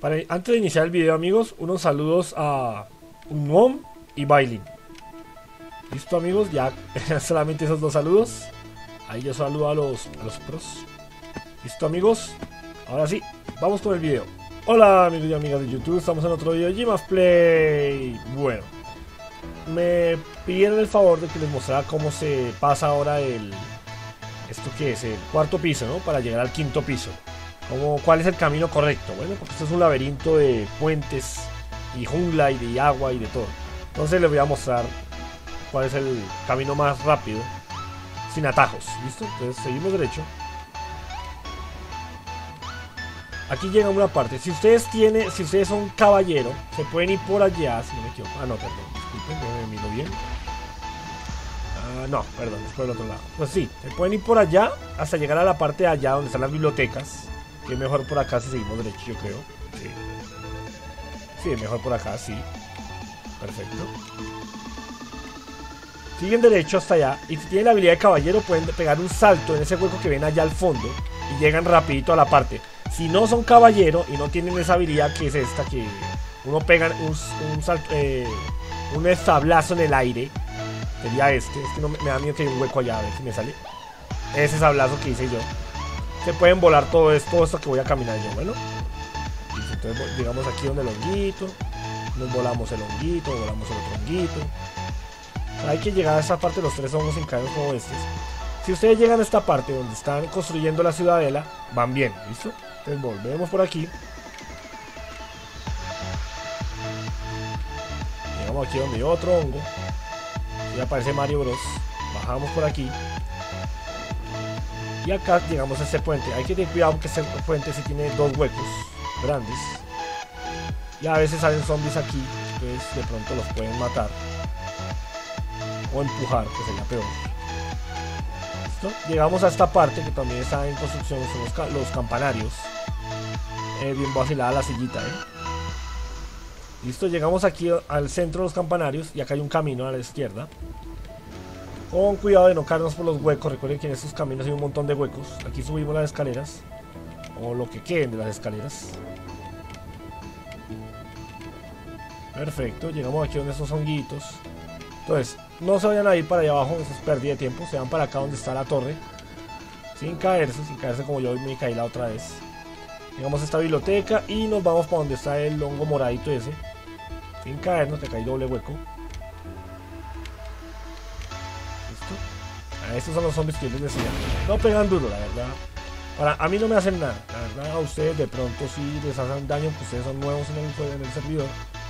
Antes de iniciar el video, amigos, unos saludos a Unwom y Bailin. Listo, amigos, ya solamente esos dos saludos. Ahí yo saludo a los pros. Listo, amigos. Ahora sí, vamos con el video. Hola, amigos y amigas de YouTube, estamos en otro video de Gimas Play. Bueno, me pidieron el favor de que les mostrara cómo se pasa ahora ¿esto qué es? El cuarto piso, ¿no? Para llegar al quinto piso. ¿Cuál es el camino correcto? Bueno, porque esto es un laberinto de puentes y jungla y de agua y de todo. Entonces les voy a mostrar cuál es el camino más rápido, sin atajos. ¿Listo? Entonces seguimos derecho. Aquí llega una parte. Si ustedes son caballero, se pueden ir por allá, si no me equivoco. Ah, no, perdón, disculpen, me miro bien. No, perdón, es por el otro lado. Pues sí, se pueden ir por allá hasta llegar a la parte de allá donde están las bibliotecas. Que es mejor por acá si seguimos derecho, yo creo. Sí. Sí, mejor por acá, sí. Perfecto. Siguen derecho hasta allá. Y si tienen la habilidad de caballero, pueden pegar un salto en ese hueco que ven allá al fondo. Y llegan rapidito a la parte. Si no son caballero y no tienen esa habilidad, que es esta, que uno pega un salto, un establazo en el aire. Sería este. Es que no, me da miedo que hay un hueco allá, a ver si me sale. Ese sablazo que hice yo. Se pueden volar todo esto que voy a caminar yo. Bueno, y entonces llegamos aquí donde el honguito, nos volamos el honguito, volamos el otro honguito. O sea, hay que llegar a esta parte de los tres hongos sin caer como estos. Si ustedes llegan a esta parte donde están construyendo la ciudadela, van bien, ¿listo? Entonces volvemos por aquí. Llegamos aquí donde hay otro hongo. Y aparece Mario Bros. Bajamos por aquí. Y acá llegamos a este puente. Hay que tener cuidado porque este puente sí tiene dos huecos grandes. Y a veces salen zombies aquí. Entonces de pronto los pueden matar. O empujar, que sería peor. ¿Listo? Llegamos a esta parte que también está en construcción. Son los campanarios. Bien vacilada la sillita, Listo, llegamos aquí al centro de los campanarios. Y acá hay un camino a la izquierda. Con cuidado de no caernos por los huecos. Recuerden que en estos caminos hay un montón de huecos. Aquí subimos las escaleras. O lo que queden de las escaleras. Perfecto. Llegamos aquí donde estos honguitos. Entonces, no se vayan a ir para allá abajo. Eso es pérdida de tiempo. Se van para acá donde está la torre. Sin caerse como yo me caí la otra vez. Llegamos a esta biblioteca. Y nos vamos para donde está el hongo moradito ese. Sin caernos, que acá hay doble hueco. Estos son los zombies que yo les decía. No pegan duro, la verdad. A mí no me hacen nada. La verdad, a ustedes de pronto sí les hacen daño, porque ustedes son nuevos en el servidor.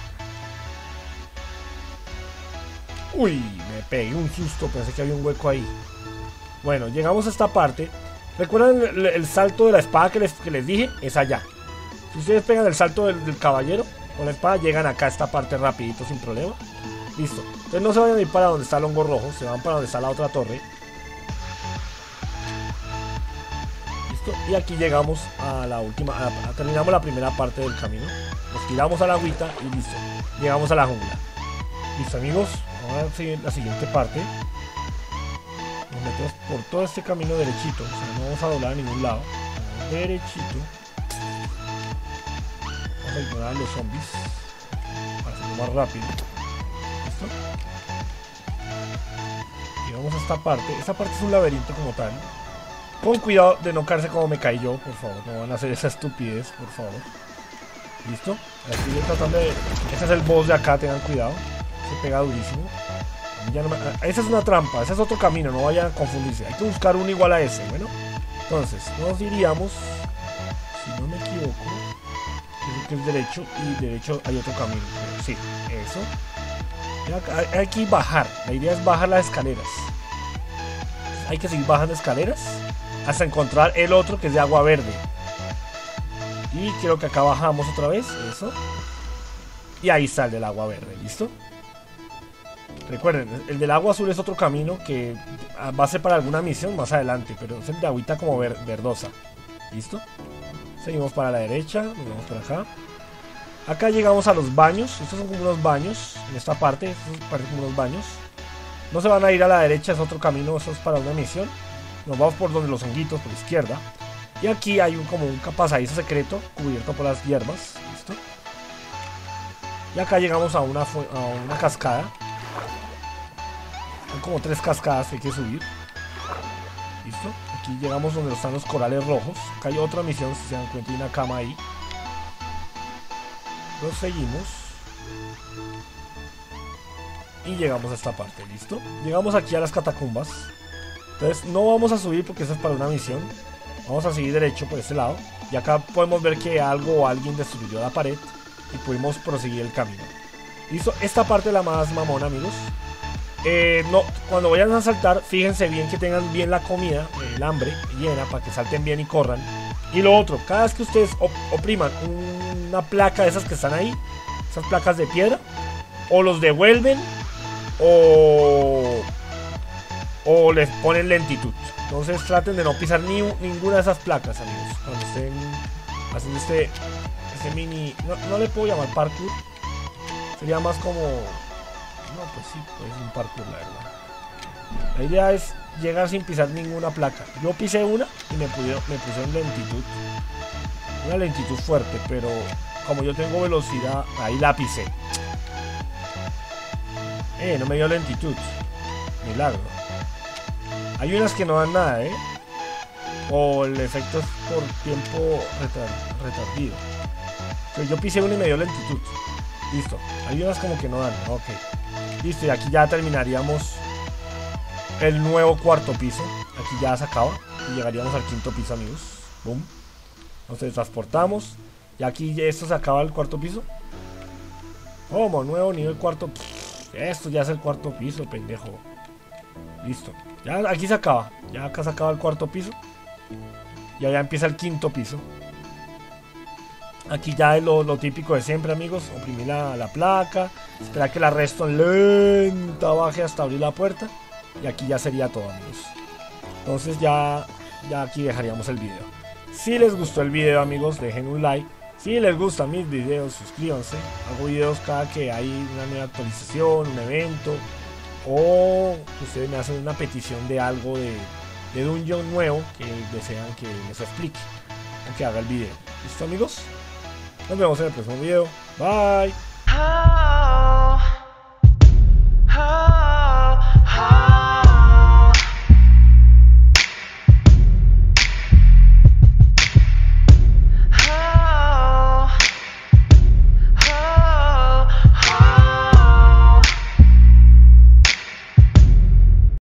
Uy, me pegué un susto. Pensé que había un hueco ahí. Bueno, llegamos a esta parte. ¿Recuerdan el salto de la espada que les dije? Es allá. Si ustedes pegan el salto del caballero con la espada, llegan acá a esta parte rapidito, sin problema. Listo. Entonces no se vayan a ir para donde está el hongo rojo. Se van para donde está la otra torre. Y aquí llegamos a la última, terminamos la primera parte del camino. Nos tiramos a la agüita y listo. Llegamos a la jungla. Listo, amigos. Ahora la siguiente parte. Nos metemos por todo este camino derechito. O sea, no vamos a doblar a ningún lado. Vamos derechito. Vamos a ignorar a los zombies para hacerlo más rápido. ¿Listo? Llegamos a esta parte. Esta parte es un laberinto como tal. Con cuidado de no caerse como me caí yo, por favor. No van a hacer esa estupidez, por favor. ¿Listo? Estoy tratando de... Este es el boss de acá, tengan cuidado. Se pega durísimo. Esa es una trampa, ese es otro camino, no vayan a confundirse. Hay que buscar uno igual a ese, bueno. Entonces, nos iríamos, si no me equivoco, creo que es derecho, y derecho hay otro camino. Sí, eso. Y hay que bajar, la idea es bajar las escaleras. Hay que seguir bajando escaleras hasta encontrar el otro que es de agua verde. Y creo que acá bajamos otra vez. Eso. Y ahí está el del agua verde. ¿Listo? Recuerden, el del agua azul es otro camino que va a ser para alguna misión más adelante. Pero es el de agüita como verdosa. ¿Listo? Seguimos para la derecha. Nos vamos por acá. Acá llegamos a los baños. Estos son como unos baños. En esta parte, estos parecen como unos baños. No se van a ir a la derecha, es otro camino. Eso es para una misión. Nos vamos por donde los honguitos, por la izquierda. Y aquí hay como un pasadizo secreto cubierto por las hierbas. ¿Listo? Y acá llegamos a una cascada. Son como 3 cascadas que hay que subir. ¿Listo? Aquí llegamos donde están los corales rojos. Acá hay otra misión, si se dan cuenta, hay una cama ahí. Lo seguimos. Y llegamos a esta parte, ¿listo? Llegamos aquí a las catacumbas. Entonces no vamos a subir porque eso es para una misión. Vamos a seguir derecho por este lado. Y acá podemos ver que algo o alguien destruyó la pared. Y pudimos proseguir el camino. ¿Listo? Esta parte es la más mamona, amigos. No, cuando vayan a saltar, fíjense bien que tengan bien la comida, el hambre llena, para que salten bien y corran. Y lo otro, cada vez que ustedes opriman una placa de esas que están ahí, esas placas de piedra, o los devuelven o les ponen lentitud. Entonces traten de no pisar ninguna de esas placas, amigos, cuando estén haciendo este mini... No le puedo llamar parkour, sería más como... No, pues sí, pues es un parkour, la verdad. La idea es llegar sin pisar ninguna placa. Yo pisé una y me pusieron lentitud. Una lentitud fuerte, pero como yo tengo velocidad, ahí la pisé. No me dio lentitud. Milagro. Hay unas que no dan nada, o el efecto es por tiempo retardido. Pero yo pisé una y me dio lentitud. Listo. Hay unas como que no dan. Ok. Listo, y aquí ya terminaríamos el nuevo cuarto piso. Aquí ya se acaba y llegaríamos al quinto piso, amigos. Boom. Nos transportamos. Y aquí esto se acaba el cuarto piso. ¿Cómo? Nuevo nivel cuarto. Esto ya es el cuarto piso, pendejo. Listo. Ya aquí se acaba. Ya acá se acaba el cuarto piso. Y allá empieza el quinto piso. Aquí ya es lo típico de siempre, amigos. Oprimir la placa. Esperar que la redstone lenta baje hasta abrir la puerta. Y aquí ya sería todo, amigos. Entonces ya aquí dejaríamos el video. Si les gustó el video, amigos, dejen un like. Si les gustan mis videos, suscríbanse. Hago videos cada que hay una nueva actualización, un evento, o ustedes me hacen una petición de algo de dungeon nuevo que desean que les explique o que haga el video. ¿Listo, amigos? Nos vemos en el próximo video. Bye.